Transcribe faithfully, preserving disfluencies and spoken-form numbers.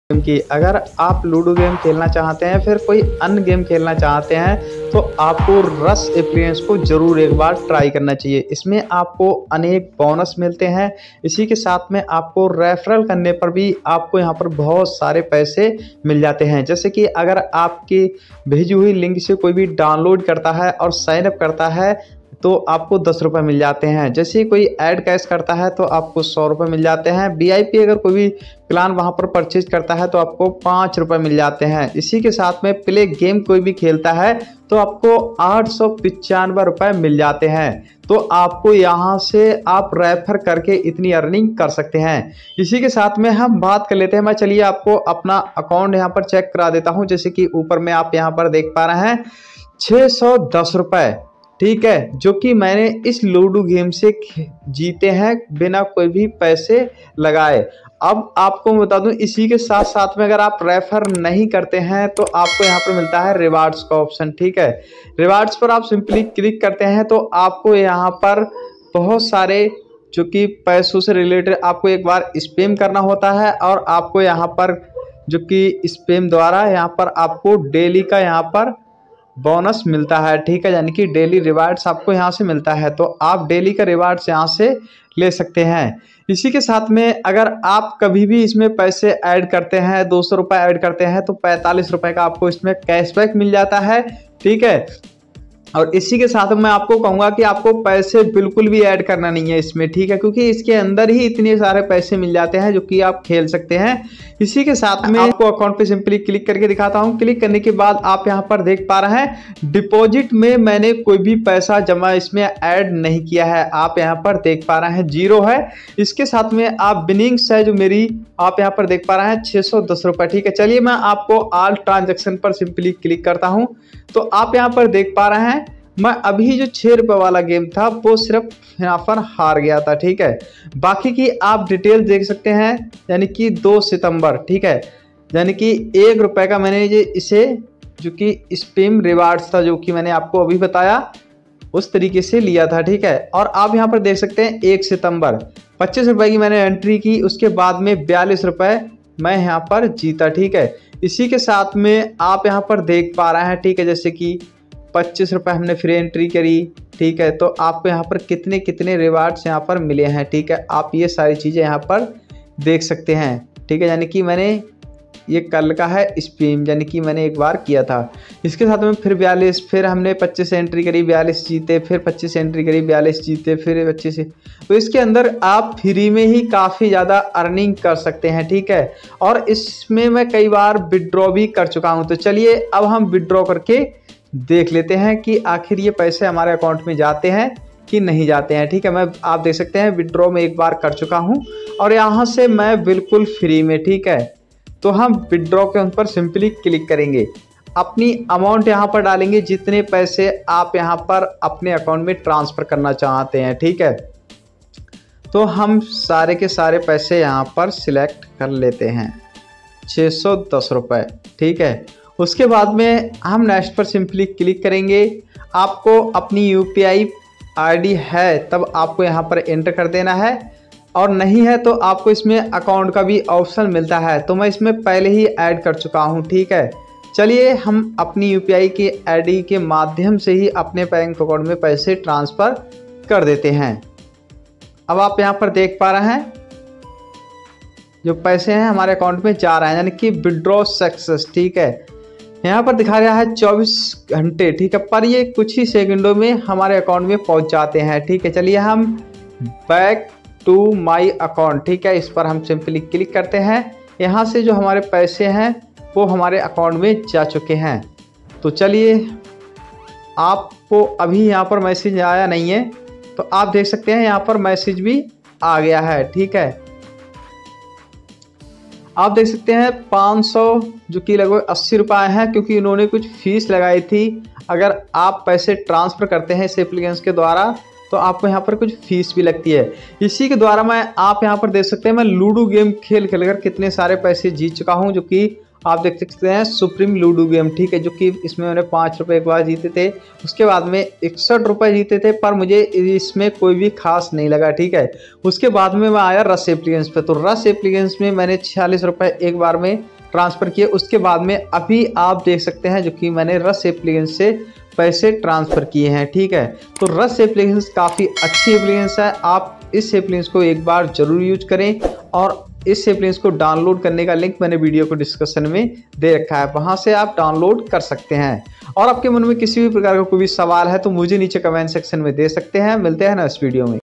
Game की। अगर आप लूडो गेम खेलना चाहते हैं फिर कोई अन्य गेम खेलना चाहते हैं तो आपको रस एप्लिकेशन को ज़रूर एक बार ट्राई करना चाहिए। इसमें आपको अनेक बोनस मिलते हैं। इसी के साथ में आपको रेफरल करने पर भी आपको यहाँ पर बहुत सारे पैसे मिल जाते हैं। जैसे कि अगर आपकी भेजी हुई लिंक से कोई भी डाउनलोड करता है और साइन अप करता है तो आपको दस रुपये मिल जाते हैं। जैसे ही कोई ऐड कैश करता है तो आपको सौ रुपये मिल जाते हैं। वीआईपी अगर कोई भी प्लान वहां पर परचेज करता है तो आपको पाँच रुपये मिल जाते हैं। इसी के साथ में प्ले गेम कोई भी खेलता है तो आपको आठ सौ पचानवे रुपये मिल जाते हैं। तो आपको यहाँ से आप रेफर करके इतनी अर्निंग कर सकते हैं। इसी के साथ में हम बात कर लेते हैं। मैं चलिए आपको अपना अकाउंट यहाँ पर चेक करा देता हूँ। जैसे कि ऊपर में आप यहाँ पर देख पा रहे हैं छः सौ दस रुपये, ठीक है, जो कि मैंने इस लूडो गेम से जीते हैं बिना कोई भी पैसे लगाए। अब आपको बता दूं, इसी के साथ साथ में अगर आप रेफर नहीं करते हैं तो आपको यहाँ पर मिलता है रिवार्ड्स का ऑप्शन, ठीक है। रिवार्ड्स पर आप सिंपली क्लिक करते हैं तो आपको यहाँ पर बहुत सारे जो कि पैसों से रिलेटेड आपको एक बार स्पैम करना होता है और आपको यहाँ पर जो कि स्पैम द्वारा यहाँ पर आपको डेली का यहाँ पर बोनस मिलता है, ठीक है, यानी कि डेली रिवार्ड्स आपको यहाँ से मिलता है। तो आप डेली का रिवार्ड्स यहाँ से ले सकते हैं। इसी के साथ में अगर आप कभी भी इसमें पैसे ऐड करते हैं, दो सौ रुपये ऐड करते हैं तो पैंतालीस रुपये का आपको इसमें कैशबैक मिल जाता है, ठीक है। और इसी के साथ मैं आपको कहूँगा कि आपको पैसे बिल्कुल भी ऐड करना नहीं है इसमें, ठीक है, क्योंकि इसके अंदर ही इतने सारे पैसे मिल जाते हैं जो कि आप खेल सकते हैं। इसी के साथ में आपको अकाउंट पे सिंपली क्लिक करके दिखाता हूं। क्लिक करने के बाद आप यहां पर देख पा रहे हैं डिपॉजिट में मैंने कोई भी पैसा जमा इसमें ऐड नहीं किया है। आप यहां पर देख पा रहे हैं जीरो है। इसके साथ में आप बिनिंग्स है जो मेरी आप यहां पर देख पा रहे हैं छः सौ दस रुपये, ठीक है। चलिए मैं आपको ऑल ट्रांजेक्शन पर सिंपली क्लिक करता हूँ तो आप यहाँ पर देख पा रहे हैं मैं अभी जो छः रुपये वाला गेम था वो सिर्फ यहाँ पर हार गया था, ठीक है। बाकी की आप डिटेल देख सकते हैं, यानी कि दो सितंबर, ठीक है, यानी कि एक रुपये का मैंने ये इसे जो कि स्पैम रिवार्ड्स था जो कि मैंने आपको अभी बताया उस तरीके से लिया था, ठीक है। और आप यहाँ पर देख सकते हैं एक सितंबर पच्चीस रुपये की मैंने एंट्री की, उसके बाद में बयालीस रुपये मैं यहाँ पर जीता, ठीक है। इसी के साथ में आप यहाँ पर देख पा रहे हैं, ठीक है, जैसे कि पच्चीस रुपये हमने फ्री एंट्री करी, ठीक है। तो आपको यहाँ पर कितने कितने रिवार्ड्स यहाँ पर मिले हैं, ठीक है। आप ये सारी चीज़ें यहाँ पर देख सकते हैं, ठीक है। यानी कि मैंने ये कल का है स्पैम, यानी कि मैंने एक बार किया था। इसके साथ में फिर बयालीस, फिर हमने पच्चीस एंट्री करी, बयालीस जीते, फिर पच्चीस एंट्री करी, बयालीस जीते, फिर पच्चीस। तो इसके अंदर आप फ्री में ही काफ़ी ज़्यादा अर्निंग कर सकते हैं, ठीक है। और इसमें मैं कई बार विड्रॉ भी कर चुका हूँ। तो चलिए अब हम विड्रॉ करके देख लेते हैं कि आखिर ये पैसे हमारे अकाउंट में जाते हैं कि नहीं जाते हैं, ठीक है। मैं आप देख सकते हैं विड्रॉ में एक बार कर चुका हूं और यहाँ से मैं बिल्कुल फ्री में, ठीक है। तो हम विड्रॉ के उन पर सिंपली क्लिक करेंगे, अपनी अमाउंट यहाँ पर डालेंगे जितने पैसे आप यहाँ पर अपने अकाउंट में ट्रांसफ़र करना चाहते हैं, ठीक है। तो हम सारे के सारे पैसे यहाँ पर सिलेक्ट कर लेते हैं छः सौ दस रुपये, ठीक है। उसके बाद में हम नेक्स्ट पर सिंपली क्लिक करेंगे। आपको अपनी यूपीआई आईडी है तब आपको यहाँ पर एंटर कर देना है, और नहीं है तो आपको इसमें अकाउंट का भी ऑप्शन मिलता है। तो मैं इसमें पहले ही ऐड कर चुका हूँ, ठीक है। चलिए हम अपनी यूपीआई की आईडी के माध्यम से ही अपने बैंक अकाउंट में पैसे ट्रांसफ़र कर देते हैं। अब आप यहाँ पर देख पा रहे हैं जो पैसे हैं हमारे अकाउंट में जा रहे हैं, यानी कि विड्रॉ सक्सेस, ठीक है। यहाँ पर दिखा रहा है चौबीस घंटे, ठीक है, पर ये कुछ ही सेकंडों में हमारे अकाउंट में पहुँच जाते हैं, ठीक है। चलिए हम बैक टू माय अकाउंट, ठीक है, इस पर हम सिंपली क्लिक करते हैं। यहाँ से जो हमारे पैसे हैं वो हमारे अकाउंट में जा चुके हैं। तो चलिए आपको अभी यहाँ पर मैसेज आया नहीं है तो आप देख सकते हैं यहाँ पर मैसेज भी आ गया है, ठीक है। आप देख सकते हैं पाँच सौ जो कि लगभग अस्सी रुपये हैं, क्योंकि इन्होंने कुछ फीस लगाई थी। अगर आप पैसे ट्रांसफ़र करते हैं इस एप्लीकेशन के द्वारा तो आपको यहाँ पर कुछ फीस भी लगती है। इसी के द्वारा मैं आप यहाँ पर देख सकते हैं मैं लूडो गेम खेल खेल कर कितने सारे पैसे जीत चुका हूँ, जो कि आप देख सकते हैं सुप्रीम लूडो गेम, ठीक है, जो कि इसमें मैंने पाँच रुपये एक बार जीते थे, उसके बाद में इकसठ रुपये जीते थे, पर मुझे इसमें कोई भी खास नहीं लगा, ठीक है। उसके बाद में मैं आया रस एप्लीकेशन पे, तो रस एप्लीकेशन में मैंने छियालीस रुपये एक बार में ट्रांसफ़र किए, उसके बाद में अभी आप देख सकते हैं जो कि मैंने रस एप्लीकेशन से पैसे ट्रांसफ़र किए हैं। ठीक है, तो रस एप्लीकेशन काफ़ी अच्छी एप्लीकेशन है, आप इस एप्लीकेशन को एक बार ज़रूर यूज करें। और इस एप्लीकेशन को डाउनलोड करने का लिंक मैंने वीडियो को डिस्क्रिप्शन में दे रखा है, वहां से आप डाउनलोड कर सकते हैं। और आपके मन में किसी भी प्रकार का कोई भी सवाल है तो मुझे नीचे कमेंट सेक्शन में दे सकते हैं। मिलते हैं ना इस वीडियो में।